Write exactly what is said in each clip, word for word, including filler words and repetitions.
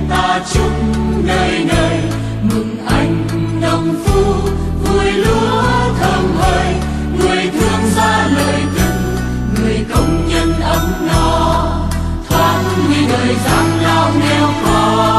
ta chúc nơi nơi mừng anh nông phu vui lúa thơm hơi, người thương ra lời từng, người công nhân ấm no thoát nguy đời gian lao nghèo khó.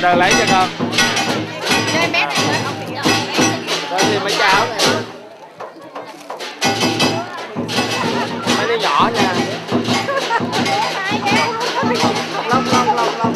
Sơn lấy cho con. Chơi bé này lên không bị đâu. Rồi thì mới cháo này. Mấy đứa nhỏ nha. Lông lông lông lông.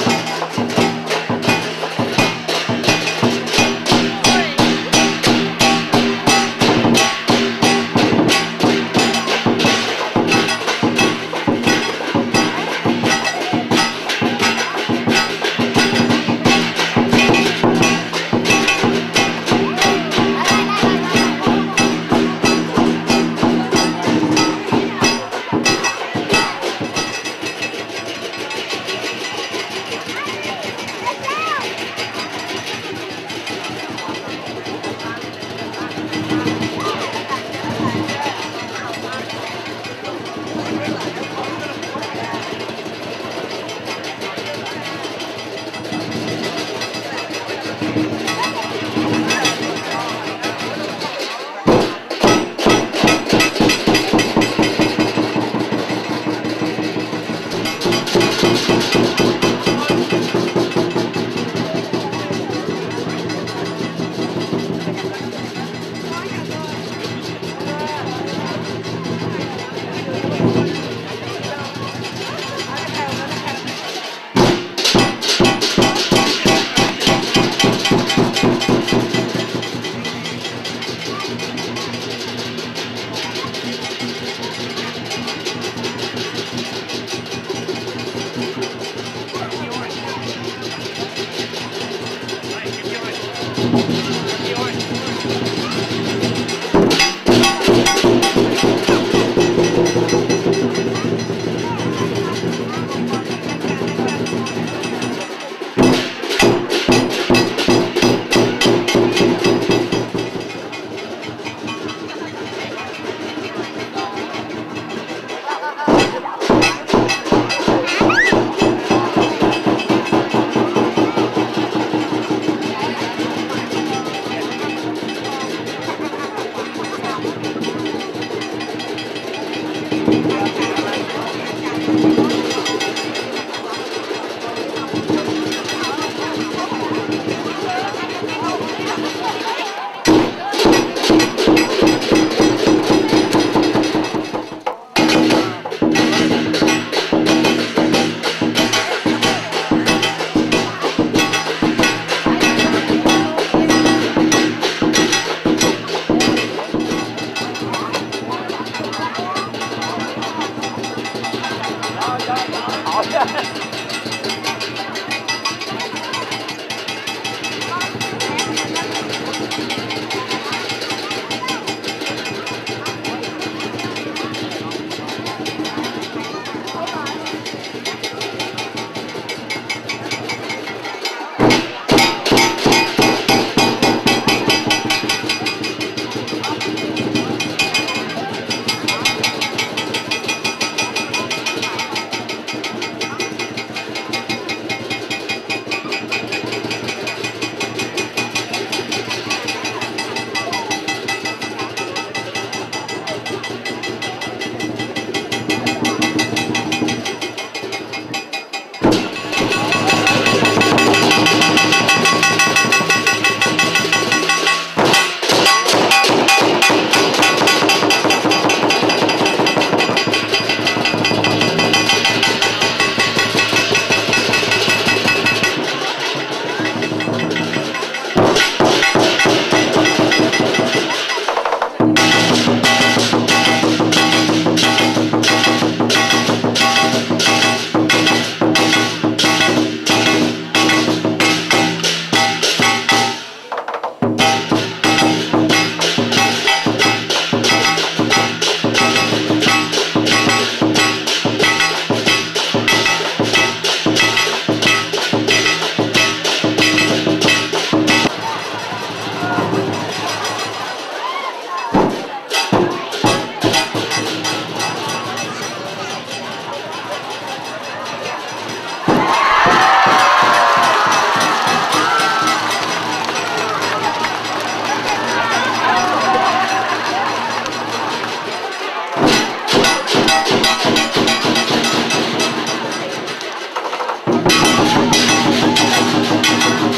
Hãy subscribe cho kênh Ghiền Mì Gõ để không bỏ lỡ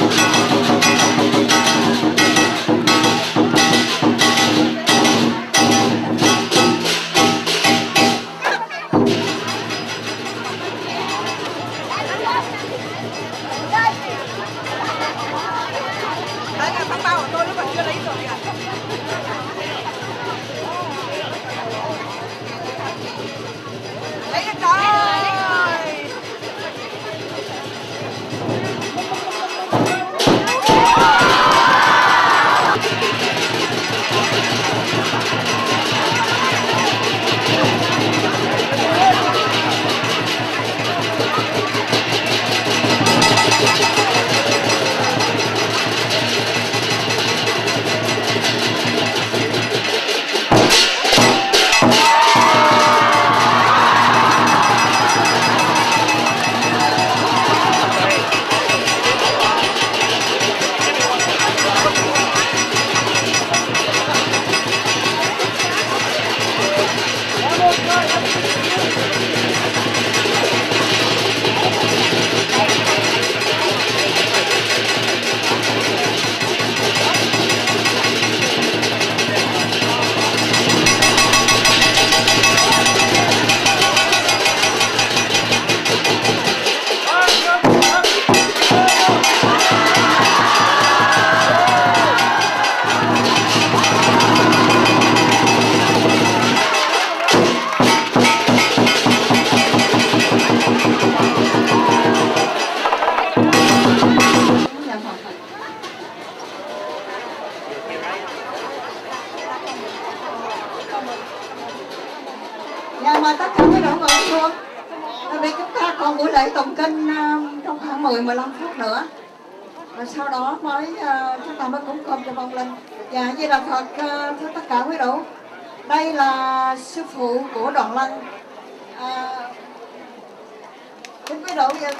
À, mời tất cả quý đội ngồi xuống. Tại vì chúng ta còn buổi lễ tụng kinh uh, trong khoảng mười mười lăm phút nữa. Rồi sau đó mới uh, chúng ta mới cúng cơm cho vong linh. Dạ, Di Đà Phật, uh, thưa tất cả quý độ. Đây là sư phụ của Đoàn Lân. À, kính quý độ, dạ.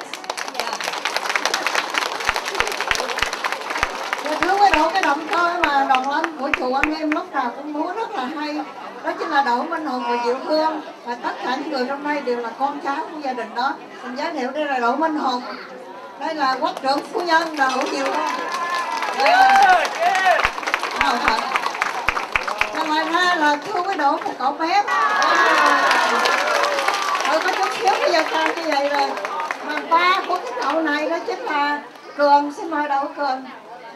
Dạ, thưa quý độ, cái động cơ mà Đoàn Lân của chùa anh em lúc nào cũng múa rất là hay. Đó chính là Đỗ Minh Hùng và Diệu Hương. Và tất cả những người trong đây đều là con cháu của gia đình đó. Mình giới thiệu đây là Đỗ Minh Hùng. Đây là quốc trưởng phu nhân Đỗ Diệu Hương. Nào thật. Và ngoài ra là thưa quý độ một cậu bé. Tôi có chút xíu bây giờ cao như vậy rồi. Mà ba của cái cậu này đó chính là Cường. Xin mời Đỗ Cường.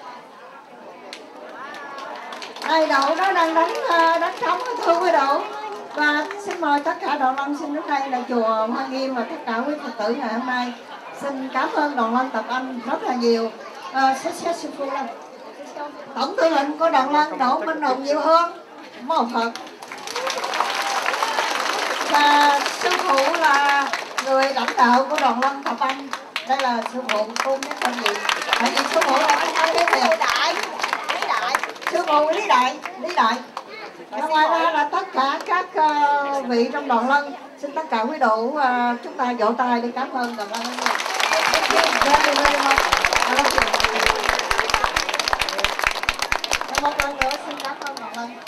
Đây Đậu đó đang đánh đánh trống thưa quý Đậu. Và xin mời tất cả Đoàn Lân xin đến đây là chùa Hoa Nghiêm và tất cả quý Phật tử ngày hôm nay. Xin cảm ơn Đoàn Lân Tập Anh rất là nhiều. À, successful Lân. Tổng tư lệnh của Đoàn Lân Đỗ Minh Hùng Diệu Hương. Mô Phật. Và sư phụ là người lãnh đạo của Đoàn Lân Tập Anh. Đây là sư phụ cô nhất tên gì? Tại vì sư phụ là không có cái thiệt. Sư phụ Lý Đại, Lý Đại. Và ngoài ra là tất cả các uh, vị trong Đoàn Lân. Xin tất cả quý độ uh, chúng ta vỗ tay để cảm ơn Đoàn Lân. Và một lần nữa xin cảm ơn Đoàn Lân.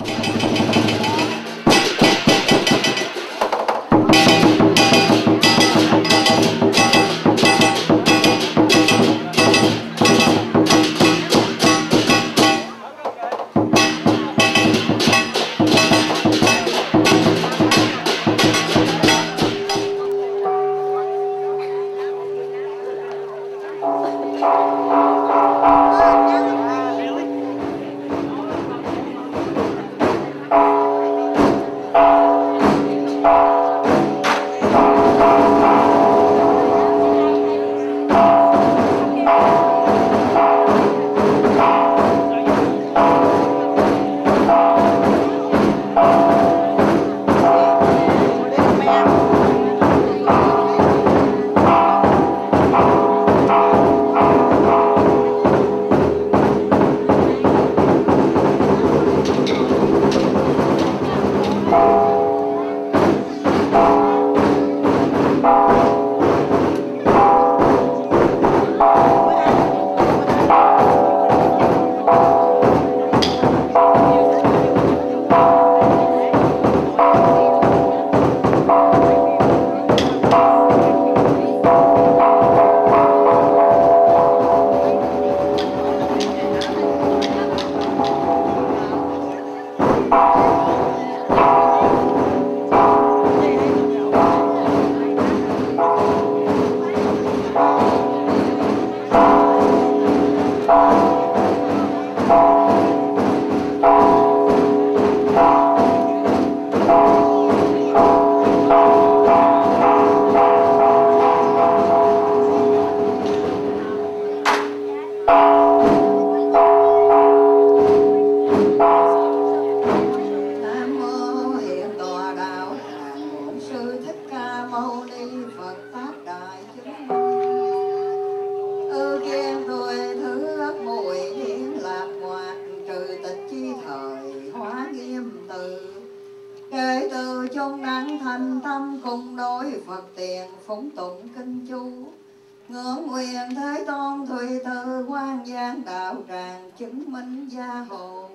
Phụng tụng kinh chú ngưỡng nguyện Thế Tôn Thùy Từ quan giang đạo tràng chứng minh gia hộ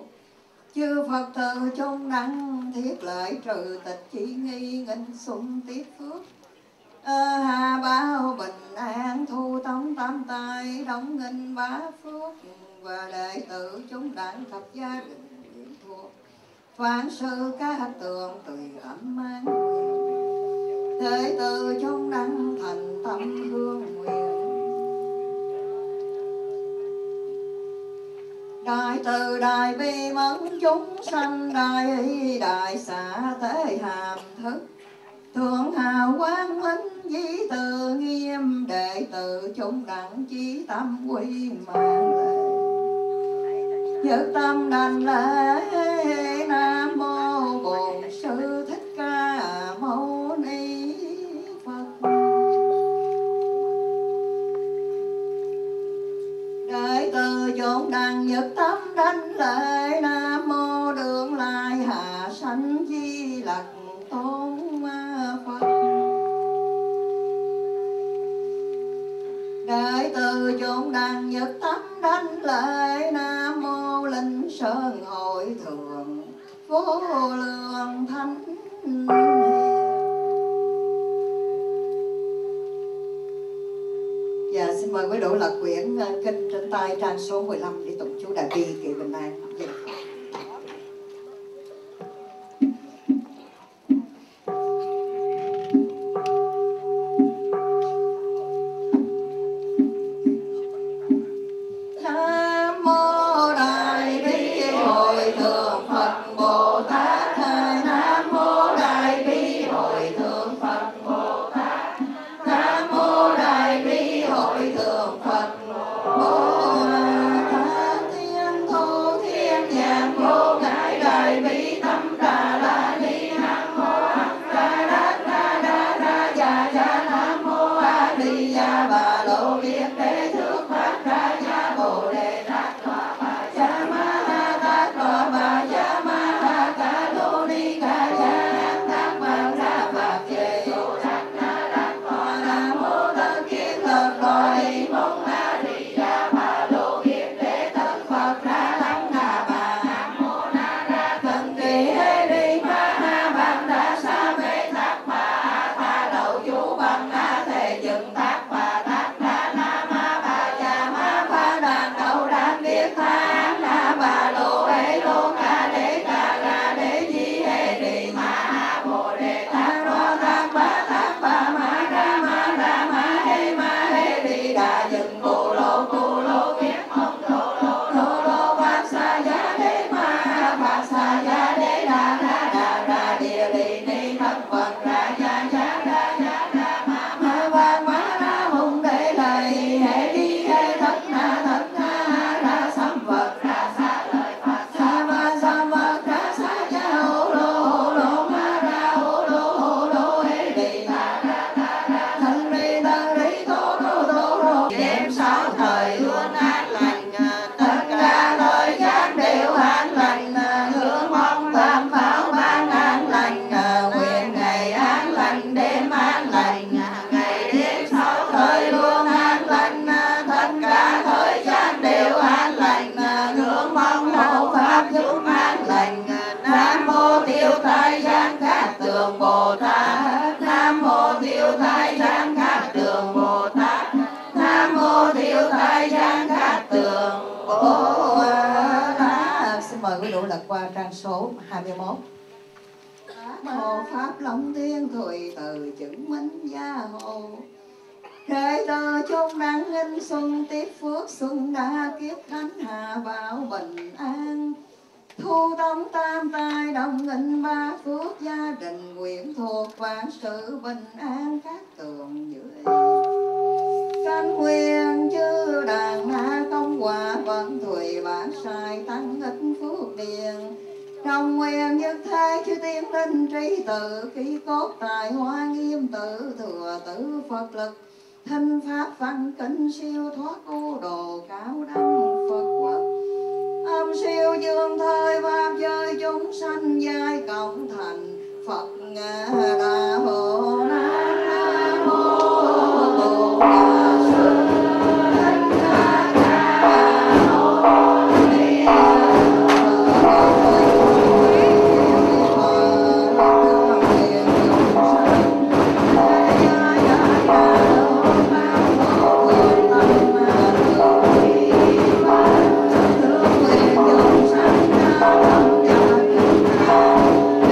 chư Phật tử chung đăng thiết lợi trừ tịch chi nghi nghinh sung tiếp phước à, hà bao bình an thu tống tam tài đóng nghinh bá phước và đệ tử chúng đặng thập gia đình thuộc phán sư ca tường tùy ẩm mang Thế tử chúng đăng thành tâm hương nguyện Đại từ đại bi mẫn chúng sanh đại đại xả thế hàm thức thượng hào quang minh di từ nghiêm đệ tử chúng đẳng chí tâm quy mạng lễ nhất tâm đảnh lễ Nam mô Bổn Sư Thích Ca Mâu thánh Di Lặc Tôn Phật. Đại từ chốn đăng nhất tâm đảnh lễ Nam mô Linh Sơn Hội Thượng Vô Lượng Thánh. Dạ, xin mời quý độ lật quyển kinh trên tay trang số mười lăm đi tụng chú Đại Bi Kỳ Bình An. Dạ. Qua trang số hai mươi mốt. Mô Pháp Long Thiên Thùy Từ chứng minh gia hộ Khởi từ chốn đăng in xuân tiếp phước xuân đa kiếp thánh hạ bảo bình an. Thu tâm tam tài đồng nghinh ba phước gia đình quyển thuộc vạn sự bình an các tường dưới. Cánh nguyên chư đàn na công quả vận thùy bản sai tăng ít phước điền. Trong nguyên nhất thế chư tiên linh trí tự ký cốt tài hoa nghiêm tự thừa tử Phật lực. Thanh pháp văn kinh siêu thoát u đồ cao đăng Phật quốc. Âm siêu dương thời pháp giới chúng sanh giai cộng thành Phật đà hộ nam mô Bồ Tát Sư Thích Ca Mâu Ni Phật.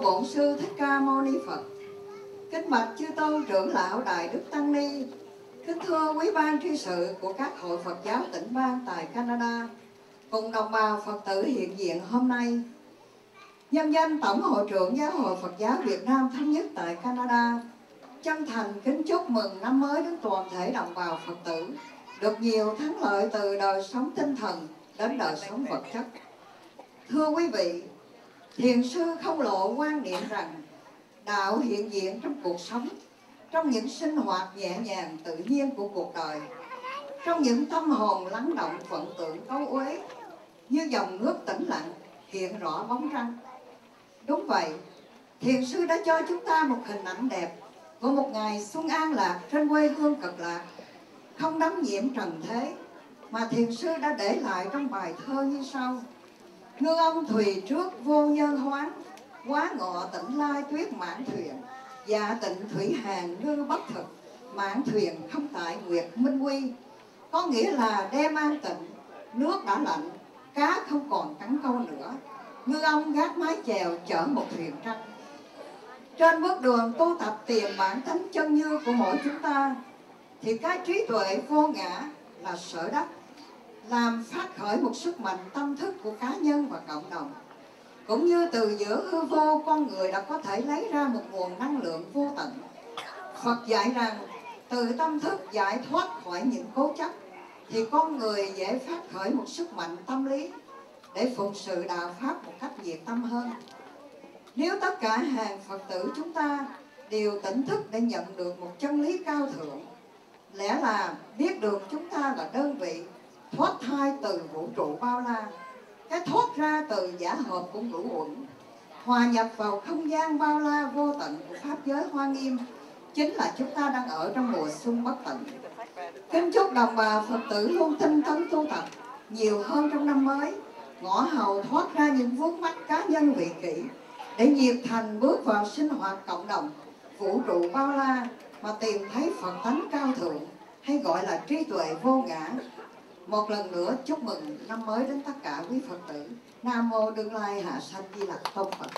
Bổn Sư Thích Ca Mâu Ni Phật. Kính bạch chư tôn trưởng lão Đại Đức Tăng Ni, kính thưa quý ban tri sự của các hội Phật giáo tỉnh bang tại Canada, cùng đồng bào Phật tử hiện diện hôm nay. Nhân danh Tổng hội trưởng Giáo hội Phật giáo Việt Nam thống nhất tại Canada, chân thành kính chúc mừng năm mới đến toàn thể đồng bào Phật tử được nhiều thắng lợi từ đời sống tinh thần đến đời sống vật chất. Thưa quý vị, Thiền sư không lộ quan niệm rằng đạo hiện diện trong cuộc sống, trong những sinh hoạt nhẹ nhàng tự nhiên của cuộc đời, trong những tâm hồn lắng động vận tượng câu uế, như dòng nước tĩnh lặng hiện rõ bóng răng. Đúng vậy, Thiền sư đã cho chúng ta một hình ảnh đẹp của một ngày xuân an lạc trên quê hương Cực Lạc, không đắm nhiễm trần thế, mà Thiền sư đã để lại trong bài thơ như sau: ngư ông thùy trước vô nhân hoán, quá ngọ tỉnh lai tuyết mãn thuyền, dạ tịnh thủy hàng ngư bất thực, mãn thuyền không tại nguyệt minh quy. Có nghĩa là đêm an tịnh, nước đã lạnh, cá không còn cắn câu nữa, ngư ông gác mái chèo chở một thuyền trăng. Trên bước đường tu tập tìm bản tánh chân như của mỗi chúng ta, thì cái trí tuệ vô ngã là sở đắc, làm phát khởi một sức mạnh tâm thức của cá nhân và cộng đồng. Cũng như từ giữa hư vô, con người đã có thể lấy ra một nguồn năng lượng vô tận. Phật dạy rằng từ tâm thức giải thoát khỏi những cố chấp, thì con người dễ phát khởi một sức mạnh tâm lý để phụng sự đạo Pháp một cách nhiệt tâm hơn. Nếu tất cả hàng Phật tử chúng ta đều tỉnh thức để nhận được một chân lý cao thượng, lẽ là biết được chúng ta là đơn vị thoát thai từ vũ trụ bao la, cái thoát ra từ giả hợp của ngũ uẩn, hòa nhập vào không gian bao la vô tận của Pháp giới Hoa Nghiêm, chính là chúng ta đang ở trong mùa xuân bất tận. Kính chúc đồng bào Phật tử luôn tinh tấn tu tập nhiều hơn trong năm mới, ngõ hầu thoát ra những vướng mắc cá nhân vị kỷ, để nhiệt thành bước vào sinh hoạt cộng đồng vũ trụ bao la mà tìm thấy Phật tánh cao thượng, hay gọi là trí tuệ vô ngã. Một lần nữa chúc mừng năm mới đến tất cả quý Phật tử. Nam mô Đương Lai Hạ Sanh Di Lặc Tôn Phật.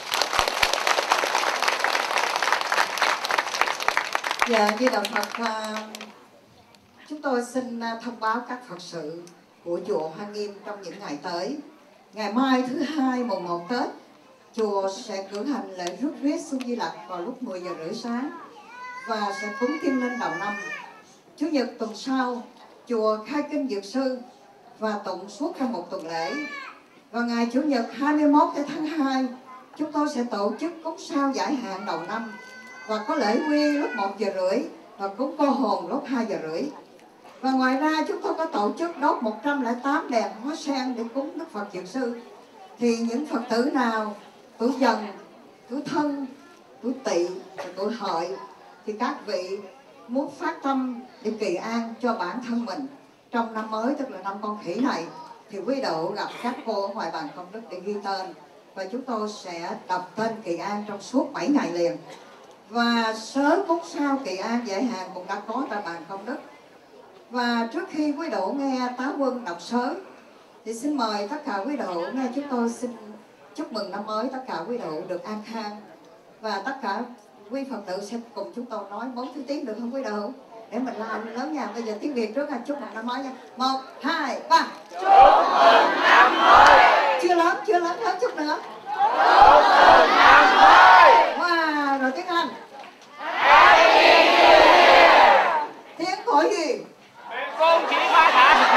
Dạ, Di Đà Phật, và chúng tôi xin thông báo các Phật sự của chùa Hoa Nghiêm trong những ngày tới. Ngày mai thứ hai mùng một Tết, chùa sẽ cử hành lễ rước rết Xuân Di Lặc vào lúc mười giờ rưỡi sáng và sẽ cúng Kim Linh đầu năm. Chủ nhật tuần sau, chùa khai kinh Dược Sư và tụng suốt trong một tuần lễ. Vào ngày Chủ nhật hai mươi mốt tháng hai, chúng tôi sẽ tổ chức cúng sao giải hạn đầu năm và có lễ quy lúc một giờ rưỡi và cúng cô hồn lúc hai giờ rưỡi. Và ngoài ra chúng tôi có tổ chức đốt một trăm lẻ tám đèn hoa sen để cúng Đức Phật Dược Sư. Thì những Phật tử nào tuổi Dần, tuổi Thân, tuổi Tỵ và tuổi Hợi thì các vị muốn phát tâm để kỳ an cho bản thân mình trong năm mới, tức là năm Con Khỉ này, thì quý độ gặp các cô ở ngoài bàn công đức để ghi tên, và chúng tôi sẽ đọc tên kỳ an trong suốt bảy ngày liền. Và sớ cúng sao kỳ an giải hạn cũng đã có tại bàn công đức. Và trước khi quý độ nghe Tá Quân đọc sớ thì xin mời tất cả quý độ nghe chúng tôi xin chúc mừng năm mới tất cả quý độ được an khang, và tất cả quý Phật tử sẽ cùng chúng tôi nói bốn thứ tiếng, được không quý độ? Để mình làm lớn nha. Bây giờ tiếng Việt trước là chúc mừng năm mới nha. Một, hai, ba. Chúc mừng năm mới. Chưa lớn, chưa lớn, lớn chút nữa. Chúc mừng năm mới. Wow, rồi tiếng Anh. Happy New Year. Tiếng Phổ gì? Con chỉ ba thả.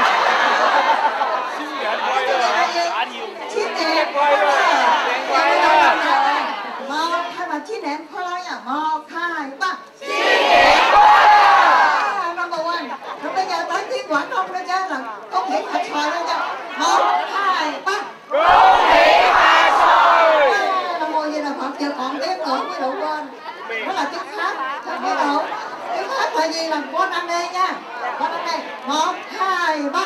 Siêu đẹp quay rồi. Đã nhiều. Chín đẹp. Quay rồi. Quay rồi. Một, hai, ba, chín đẹp. Khoai lang nha. Một, hai, ba. Chín đẹp. À, number one. Rồi bây giờ tới tiếng Quảng Đông đó chứ, là con nghĩ phải xoài đó chứ. Một, hai, ba. Con nghĩ phải xoài. Nam mô Di Đà Phật. Giờ còn tiếng nữa mới đủ quên. Đó là tiếng Pháp. Biết đâu. Tiếng Pháp là gì? Là con ăn đây nha. Con ăn đây. Một, hai, ba.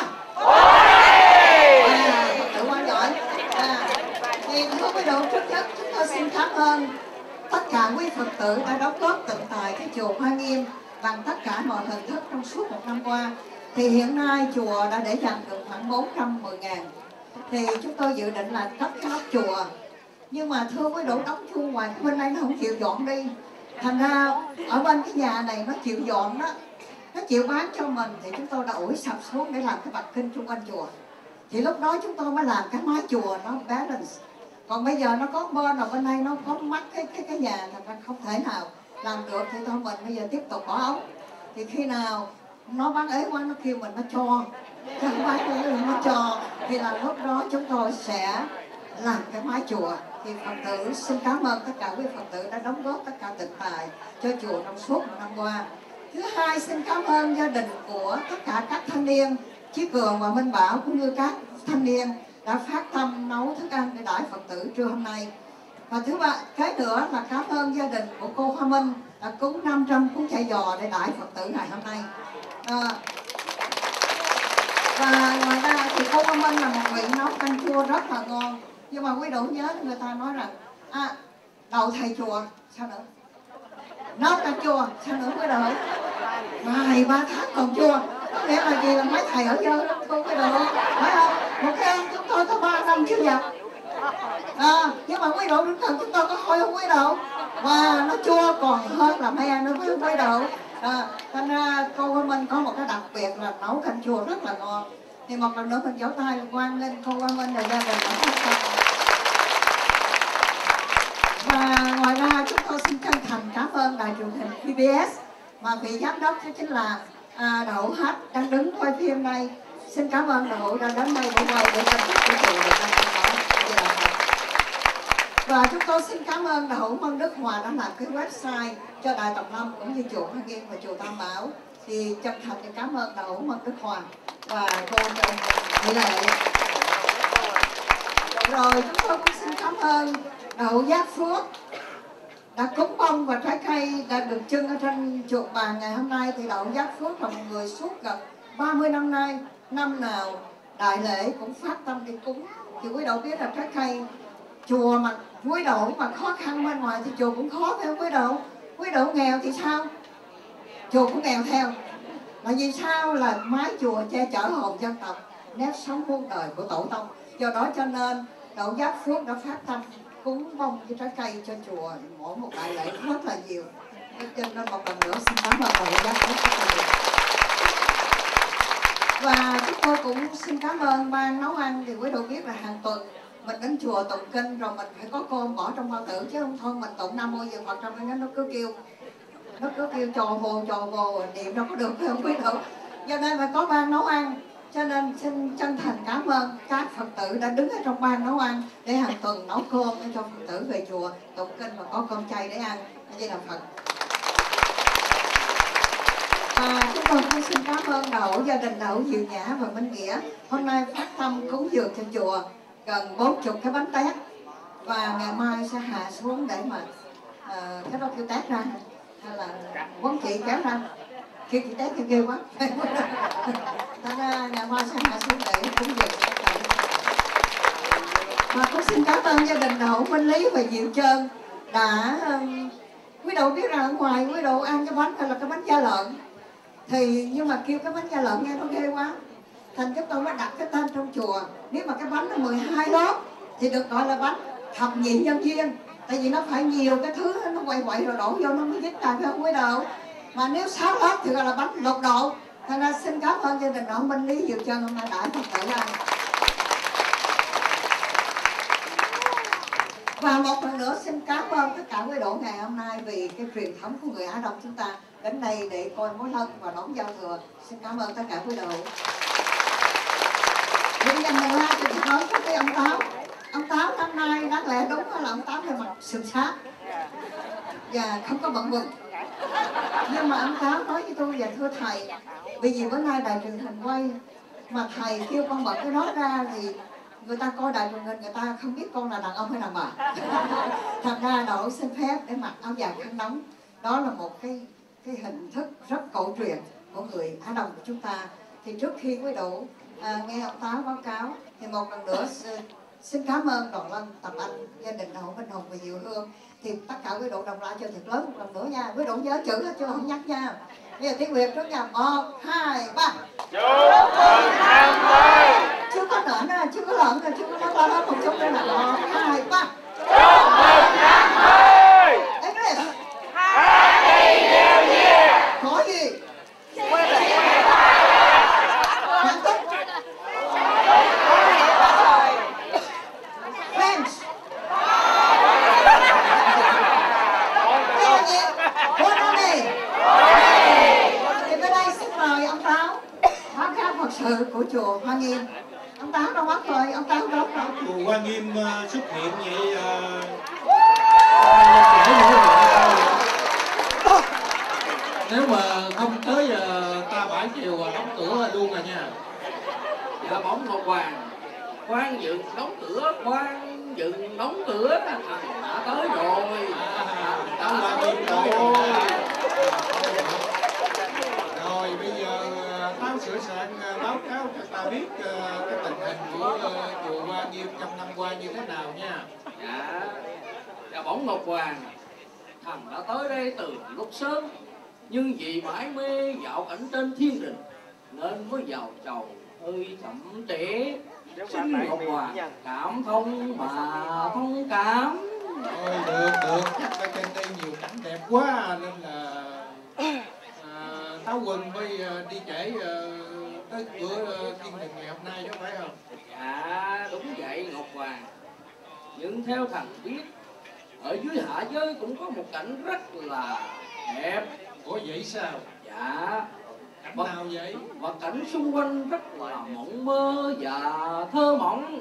À, Phật tử quá giỏi. À, thì thưa quý độ, trước nhất chúng tôi xin cảm ơn tất cả quý Phật tử đã đóng góp tận tài cái chùa Hoa Nghiêm bằng tất cả mọi hình thức trong suốt một năm qua. Thì hiện nay chùa đã để dành được khoảng bốn trăm mười ngàn. Thì chúng tôi dự định là cấp cái nóc chùa Nhưng mà thưa quý độ đóng chuông ngoài bên đây nó không chịu dọn đi. Thành ra ở bên cái nhà này nó chịu dọn đó, nó chịu bán cho mình, thì chúng tôi đã ủi sập xuống để làm cái bậc kinh chung quanh chùa. Thì lúc đó chúng tôi mới làm cái mái chùa nó balance. Còn bây giờ nó có bên ở bên đây nó có mắc cái cái cái nhà, thành ra không thể nào làm được, thì thôi mình bây giờ tiếp tục bỏ ống. Thì khi nào nó bán ế quá nó kêu mình nó cho, chứ không bán ế nó cho, thì là lúc đó chúng tôi sẽ làm cái mái chùa. Thì Phật tử xin cảm ơn tất cả quý Phật tử đã đóng góp tất cả tịnh tài cho chùa trong suốt một năm qua. Thứ hai, xin cảm ơn gia đình của tất cả các thanh niên Chí Cường và Minh Bảo cũng như các thanh niên đã phát tâm nấu thức ăn để đãi Phật tử trưa hôm nay. Và thứ ba, cái nữa là cảm ơn gia đình của cô Hoa Minh đã cúng năm trăm cuốn chả giò để đãi Phật tử ngày hôm nay. À, và ngoài ra thì cô Hoa Minh là một vị nấu canh chua rất là ngon. Nhưng mà quý độ nhớ người ta nói rằng à, đầu thầy chùa sao nữa, nấu canh chua sao nữa quý độ, vài ba tháng còn chua. Có nghĩa là gì, là mấy thầy ở dơ lắm cô quý độ, phải không? Một cái ăn chúng tôi có ba năm chưa dập. À, nhưng mà quý độ đứng gần chúng tôi có thôi không quý độ, và nó chua còn hơn là mấy ăn nữa với quý độ. À, thành ra cô Hoa Minh có một cái đặc biệt là nấu canh chua rất là ngon. Thì một lần nữa mình vỗ tay quan lên cô Hoa Minh và gia đình đã phát tâm. Và ngoài ra chúng tôi xin chân thành cảm ơn đài truyền hình pê bê ét mà vị giám đốc đó chính là à, Đậu Hát đang đứng quay phim này. Xin cảm ơn Đậu đã đến đây để quay để chăm sóc cho chùa được đang có. Và chúng tôi xin cảm ơn Đậu Mân Đức Hòa đã làm cái website cho Đài Tòng Lâm cũng như chùa Hoa Nghiêm và chùa Tam Bảo. Thì chân thành để cảm ơn Đậu Mân Đức Hòa và cô Trần Thị Lệ. Rồi chúng tôi cũng xin cảm ơn Đậu Giác Phước đã cúng bông và trái cây đã được trưng ở trên chùa bàn ngày hôm nay. Thì Đậu Giác Phước là một người suốt gần ba mươi năm nay, năm nào đại lễ cũng phát tâm đi cúng. Thì quý độ biết là trái cây chùa mà quý độ mà khó khăn bên ngoài thì chùa cũng khó theo quý độ. Quý độ nghèo thì sao? Chùa cũng nghèo theo. Là vì sao? Là mái chùa che chở hồn dân tộc, nếp sống muôn đời của tổ tông. Do đó cho nên Đậu Giác Phước đã phát tâm cúng bông cái trái cây cho chùa mỗi một đại lễ rất là nhiều. Cho nên một lần nữa xin cảm ơn Đậu Giác Phước rất là nhiều. Và chúng tôi cũng xin cảm ơn ban nấu ăn. Thì quý độ biết là hàng tuần mình đến chùa tụng kinh rồi mình phải có cơm bỏ trong bao tử, chứ không thôi mình tụng Nam Mô Dược Phật trong cái nó cứ kêu nó cứ kêu trò vô trò vô niệm đâu có được, phải không quý độ? Do nên phải có ban nấu ăn. Cho nên xin chân thành cảm ơn các Phật tử đã đứng ở trong ban nấu ăn để hàng tuần nấu cơm để cho Phật tử về chùa tụng kinh và có cơm chay để ăn. Như là Phật. Và chúng tôi cũng xin cảm ơn Đậu, gia đình Đậu Diệu Nhã và Minh Nghĩa hôm nay phát tâm cúng dường cho chùa gần bốn chục cái bánh tét. Và ngày mai sẽ hạ xuống để mà uh, cái đó kêu tét ra hay là quán chị kéo ra, kêu chị tét kêu ghê quá. Thành ra ngày mai sẽ hạ xuống để cúng dường tất cả. Và cũng xin cảm ơn gia đình Đậu Minh Lý và Diệu Trơn đã um, quý độ biết rằng ở ngoài quý độ ăn cái bánh là cái bánh da lợn, thì nhưng mà kêu cái bánh da lợn nghe nó ghê quá, thành chúng tôi mới đặt cái tên trong chùa. Nếu mà cái bánh nó mười hai lớp thì được gọi là bánh thập nhị nhân duyên, tại vì nó phải nhiều cái thứ nó quay quậy rồi đổ vô nó mới dính ra, phải không quý độ? Mà nếu sáu lớp thì gọi là bánh lục độ. Thành ra xin cảm ơn gia đình Đậu Minh Lý Diệu Trơn hôm nay đã Phật tử ăn. Và một lần nữa xin cảm ơn tất cả quý độ ngày hôm nay vì cái truyền thống của người Á Đông chúng ta đến đây để coi mối lân và đón giao thừa. Xin cảm ơn tất cả quý độ. Những dành lần hai thì nói có cái ông Táo. Ông Táo năm nay đáng lẽ đúng là ông Táo về mặt sườn sát và không có bận quần. Nhưng mà ông Táo nói với tôi và thưa thầy, vì vì bữa nay đài truyền hình quay mà thầy kêu con bật cái đó ra thì người ta coi đài truyền hình người ta không biết con là đàn ông hay đàn bà. Thật ra Đậu xin phép để mặc áo dài khăn đóng. Đó là một cái cái hình thức rất cổ truyền của người Á Đông của chúng ta. Thì trước khi quý độ à, nghe ông Táo báo cáo thì một lần nữa xin cảm ơn Đoàn Lân, Tập Anh, gia đình Đậu Minh Hùng và Diệu Hương. Thì tất cả quý độ đồng lại cho thật lớn một lần nữa nha. Quý độ nhớ chữ hết chứ không nhắc nha. Bây giờ tiếng Việt trước nha. Một, hai, ba. Chúc mừng năm mới. Chưa có nở nè, chưa có lợn nè, chưa có nói to hết một chút nữa nè. Một, hai, ba. Chúc mừng năm mới. English. Happy New Year. Có gì? Hạnh phúc. Friends. Cái gì? What are they? Thì tới đây xin mời ông Táo báo cáo Phật sự của chùa Hoa Nghiêm. Ông Táo đâu mất rồi, ông Táo đâu đâu. Chùa Hoa Nghiêm uh, xuất hiện vậy uh, nếu mà không tới uh, ta bãi chiều uh, đóng cửa luôn rồi nha. Dạ bóng Ngọc Hoàng, khoan dựng đóng cửa, khoan dựng đóng cửa, thằng đã tới rồi. À, đã Hoa tới Nghiêm tới rồi. Rồi bây giờ uh, Táo sửa soạn uh, báo cáo cho ta biết uh, cái tình hình của uh, chùa Hoa Nghiêm trong năm qua như thế nào nha. Dạ, dạ bóng Ngọc Hoàng, thằng đã tới đây từ lúc sớm, nhưng vì mãi mê dạo cảnh trên thiên đình nên mới vào chầu hơi chậm trễ. Xin Ngọc Hoàng cảm thông mà thông cảm. Thôi được được, chắc ở trên đây nhiều cảnh đẹp quá nên là à, Táo Quân mới uh, đi trễ uh, tới bữa uh, thiên đình ngày hôm nay đó phải không? Dạ đúng vậy Ngọc Hoàng, nhưng theo thằng biết ở dưới hạ giới cũng có một cảnh rất là đẹp. Ủa vậy sao? Dạ. Cảnh Và, nào vậy? và cảnh xung quanh rất là mộng mơ và thơ mộng.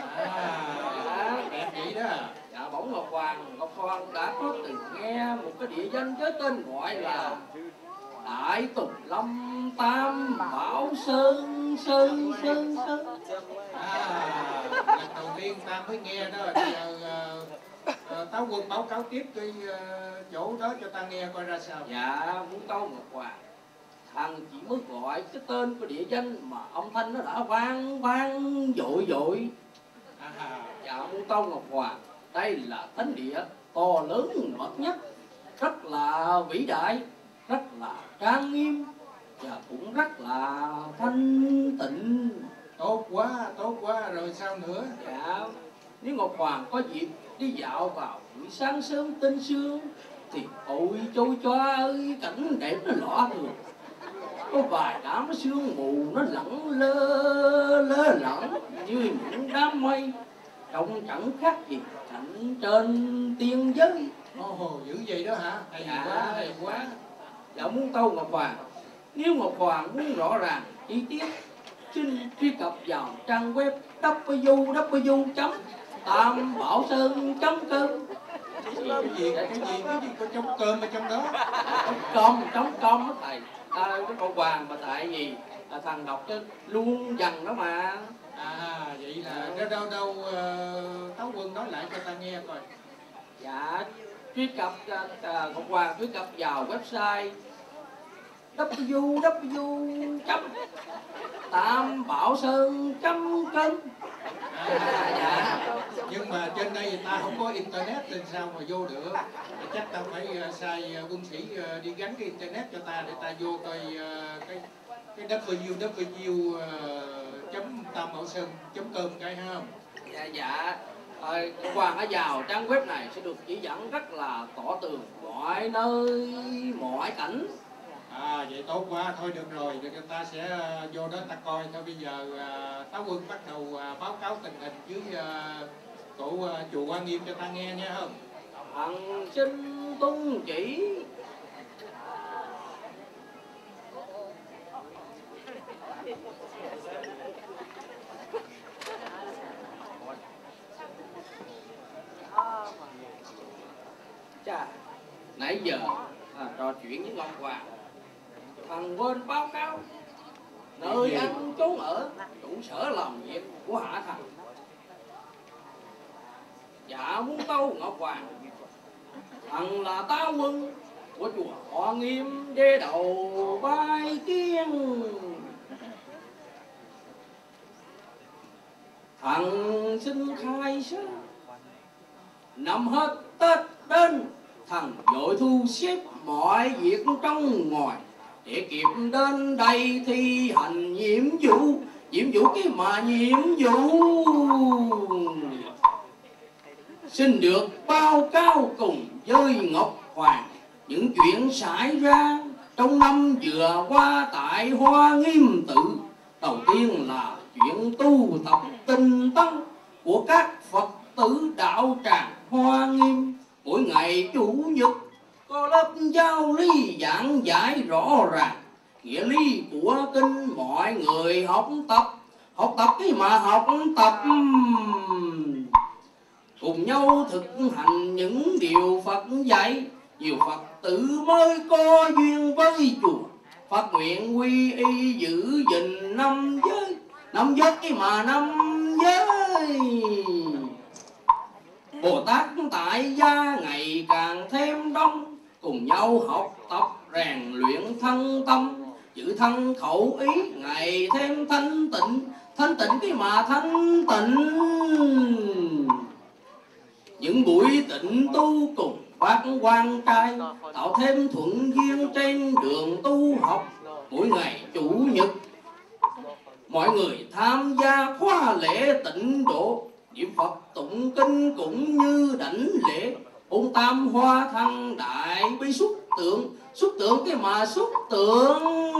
À, đẹp vậy đó. Dạ bỗng Ngọc Hoàng, Ngọc Hoàng đã có từng nghe một cái địa danh với tên gọi là Đại Tùng Lâm Tam Bảo Sơn Sơn Sơn Sơn. À, lần đầu tiên ta mới nghe đó. Bây giờ uh, uh, Táo Quân báo cáo tiếp cái uh, chỗ đó cho ta nghe coi ra sao. Dạ muốn câu Ngọc Hoàng, thằng chỉ mới gọi cái tên của địa danh mà âm thanh nó đã vang vang dội dội. À, Dạ muốn câu Ngọc Hoàng, đây là thánh địa to lớn bậc nhất, rất là vĩ đại, rất là trang nghiêm và cũng rất là thanh tịnh. tốt quá, tốt quá. Rồi sao nữa? Dạ, nếu Ngọc Hoàng có dịp đi dạo vào buổi sáng sớm tinh sương thì ôi trôi choa ơi, cảnh đẹp nó lạ thường. Có vài đám sương mù nó lẳng lơ lơ lẳng như những đám mây, trông chẳng khác gì cảnh trên tiên giới. Ồ, dữ vậy đó hả? Hay Dạ. quá, hay quá. Dạ muốn tâu Ngọc Hoàng, nếu Ngọc Hoàng muốn rõ ràng chi tiết xin truy cập vào trang web w w chấm tam bảo sơn chấm com. Cái gì, cái gì, cái gì có chấm cơm ở trong đó? com chấm com đó thầy. À, cái Ngọc Hoàng mà tại vì à, thằng đọc cho luôn dần đó mà. À, vậy là đâu đâu đâu uh, Táo Quân nói lại cho ta nghe coi. Dạ, truy cập à, Ngọc Hoàng truy cập vào website w w chấm tam bảo sơn chấm com. À, dạ. Nhưng mà trên đây người ta không có internet nên sao mà vô được? Chắc ta phải uh, sai uh, quân sĩ uh, đi gắn cái internet cho ta để ta vô coi uh, cái cái w w chấm tam bảo sơn chấm com cái ha. Dạ dạ. À, Hoàng đã vào trang web này sẽ được chỉ dẫn rất là tỏ tường mọi nơi mọi cảnh. À vậy tốt quá, thôi được rồi, rồi chúng ta sẽ uh, vô đó ta coi. Thôi bây giờ uh, Táo Quân bắt đầu uh, báo cáo tình hình với uh, tổ uh, chùa Hoa Nghiêm cho ta nghe nha không? Thằng xin tung chỉ. Chà, nãy giờ à, trò chuyện với Ngọc Hoàng, thằng quên báo cáo nơi ăn trốn ở trụ sở làm việc của hạ thần. Dạ muốn tâu Ngọc Hoàng, thằng là tá quân của chùa Hoa Nghiêm đê đầu vai kiến. Thằng xin khai sớm, năm hết Tết đến, thằng vội thu xếp mọi việc trong ngoài để kịp đến đây thi hành nhiệm vụ. Nhiệm vụ cái mà nhiệm vụ xin được báo cáo cùng với Ngọc Hoàng những chuyện xảy ra trong năm vừa qua tại Hoa Nghiêm Tự. Đầu tiên là chuyện tu tập tinh tấn của các Phật tử đạo tràng Hoa Nghiêm. Mỗi ngày Chủ nhật có lớp giáo lý giảng giải rõ ràng nghĩa lý của kinh, mọi người học tập, học tập cái mà học tập, cùng nhau thực hành những điều Phật dạy. Nhiều Phật tử mới có duyên với chùa, phát nguyện quy y giữ gìn năm giới, năm giới cái mà năm giới. Bồ Tát tại gia ngày càng thêm đông, cùng nhau học tập rèn luyện thân tâm, giữ thân khẩu ý ngày thêm thanh tịnh, thanh tịnh cái mà thanh tịnh. Những buổi tịnh tu cùng phát quan trai, tạo thêm thuận duyên trên đường tu học. Mỗi ngày Chủ nhật mọi người tham gia khóa lễ tịnh độ, niệm Phật tụng kinh cũng như đảnh lễ, ôn tam hoa thăng đại bi xúc tượng, xúc tượng cái mà xúc tượng.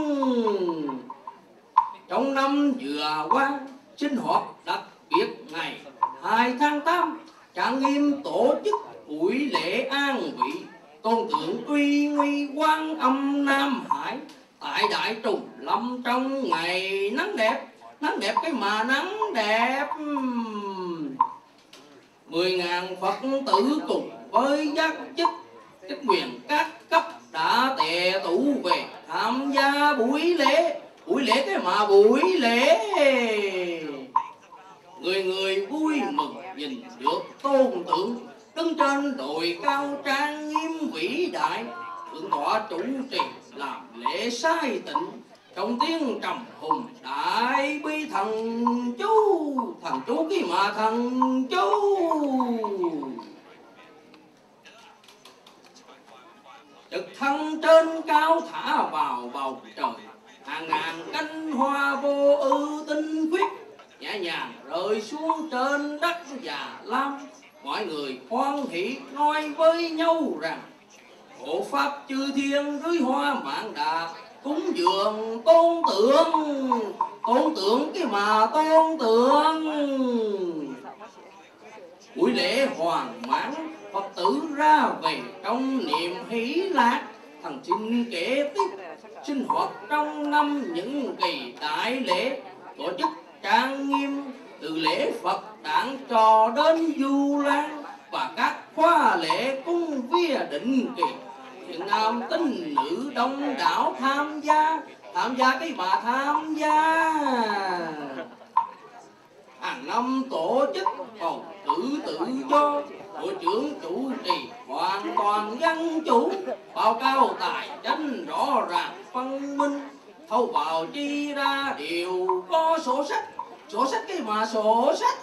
Trong năm vừa qua sinh hoạt đặc biệt ngày hai tháng tám, Trạng Nghiêm tổ chức buổi lễ an vị tôn tượng uy nguy Quan Âm Nam Hải tại Đại Trùng Lâm trong ngày nắng đẹp, nắng đẹp cái mà nắng đẹp. Mười ngàn Phật tử cùng với giác chức chức quyền các cấp đã tề tụ về tham gia buổi lễ, buổi lễ cái mà buổi lễ. Người người vui mừng nhìn được tôn tượng đứng trên đồi cao trang nghiêm vĩ đại. Thượng tọa chủ trì làm lễ sai tịnh trong tiếng trầm hùng đại bi thần chú, thần chú cái mà thần chú. Trực thân trên cao thả vào bầu trời, hàng ngàn cánh hoa vô ưu tinh khiết nhẹ nhàng rơi xuống trên đất Già Lam. Mọi người hoan hỷ nói với nhau rằng hộ pháp chư thiên dưới hoa mạn đà cúng dường tôn tượng, tôn tượng cái mà tôn tượng. Buổi lễ hoàn mãn, Phật tử ra về trong niềm hỷ lạc. Thằng xin kể tiếp sinh hoạt trong năm những kỳ đại lễ tổ chức trang nghiêm, từ lễ Phật đản cho đến Du Lan và các khóa lễ cúng vía định kỳ. Thiện nam tín nữ đông đảo tham gia, tham gia cái mà tham gia. Hàng năm tổ chức bầu cử tự do, hội trưởng chủ trì hoàn toàn dân chủ, báo cáo tài chính rõ ràng phân minh, thâu vào chi ra đều có sổ sách, sổ sách cái mà sổ sách.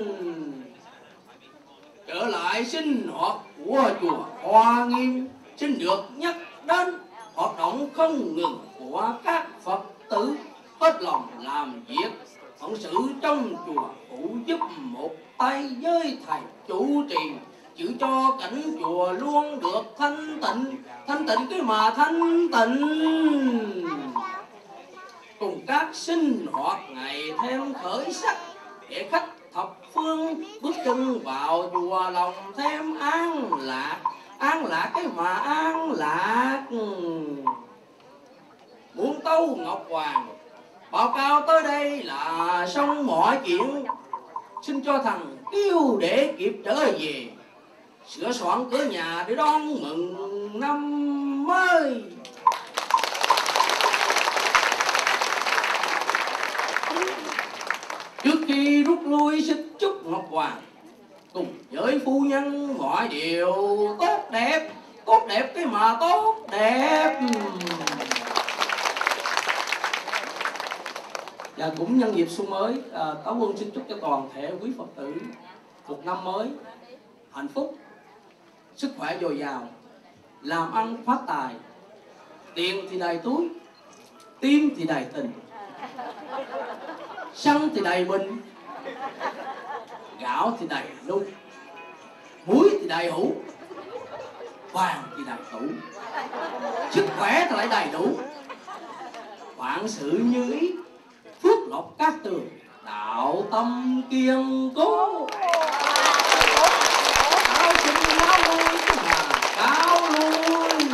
Trở lại sinh hoạt của chùa Hoa Nghiêm, xin được nhắc đến hoạt động không ngừng của các Phật tử hết lòng làm việc phận sự trong chùa, phụ giúp một tay với thầy chủ trì, giữ cho cảnh chùa luôn được thanh tịnh, thanh tịnh cái mà thanh tịnh. Cùng các sinh hoạt ngày thêm khởi sắc, để khách thập phương bước chân vào chùa lòng thêm an lạc, an lạc cái mà an lạc. Muốn tâu Ngọc Hoàng báo cáo tới đây là xong mọi chuyện, xin cho thằng kêu để kịp trở về, sửa soạn cửa nhà để đón mừng năm mới. Trước khi rút lui xin chúc Ngọc Hoàng cùng với phu nhân mọi điều tốt đẹp, tốt đẹp cái mà tốt đẹp. Và cũng nhân dịp xuân mới, à, Táo Quân xin chúc cho toàn thể quý Phật tử một năm mới hạnh phúc, sức khỏe dồi dào, làm ăn phát tài, tiền thì đầy túi, tim thì đầy tình, xăng thì đầy bình, gạo thì đầy nung, muối thì đầy hũ, vàng thì đầy tủ, sức khỏe thì lại đầy đủ. Vạn sự như ý, phước lộc cát tường, đạo tâm kiên cố. Cao xin cao lui mà cao lui.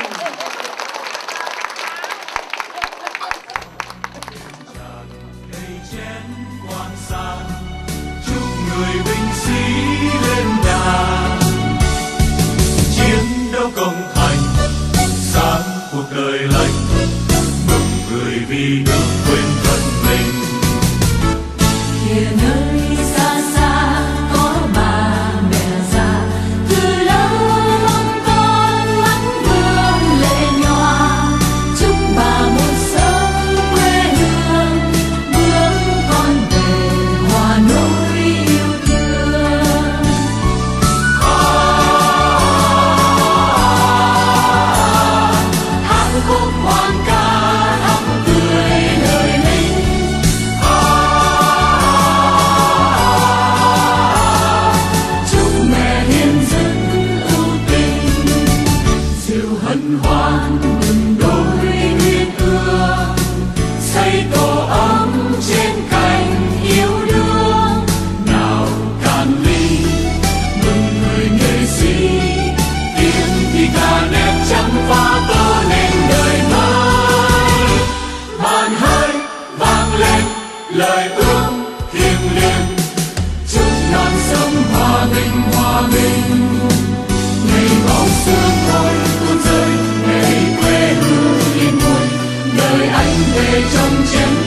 Đầy chén quan san, chúc người binh sĩ lên đàn. Chiến đấu công thành, sáng cuộc đời lành, mừng người vì nước quên thân mình. Kìa nơi xa xa có bà mẹ già, từ lâu mong con mắt vương lệ nhòa. Chúc bà một sớm quê hương, bước con về hòa nỗi yêu thương. Hát khúc hoan ca thắm tươi đời lính. Chúc mẹ hiền dân ưu tình, diệu hân hoan mừng đôi nguyên ương. Xây tổ ấm trên cành yêu đương, nào cạn ly mừng người nghệ sĩ. Tiếng thì ca nét trắng phá tơ nên đời mới. Bàn hơi vang lên lời ước thiêng liêng, chúc non sông hòa bình hòa bình. Ngày bóng sương thôi tuôn rơi, ngày quê hương yên vui, đời anh về trong chiến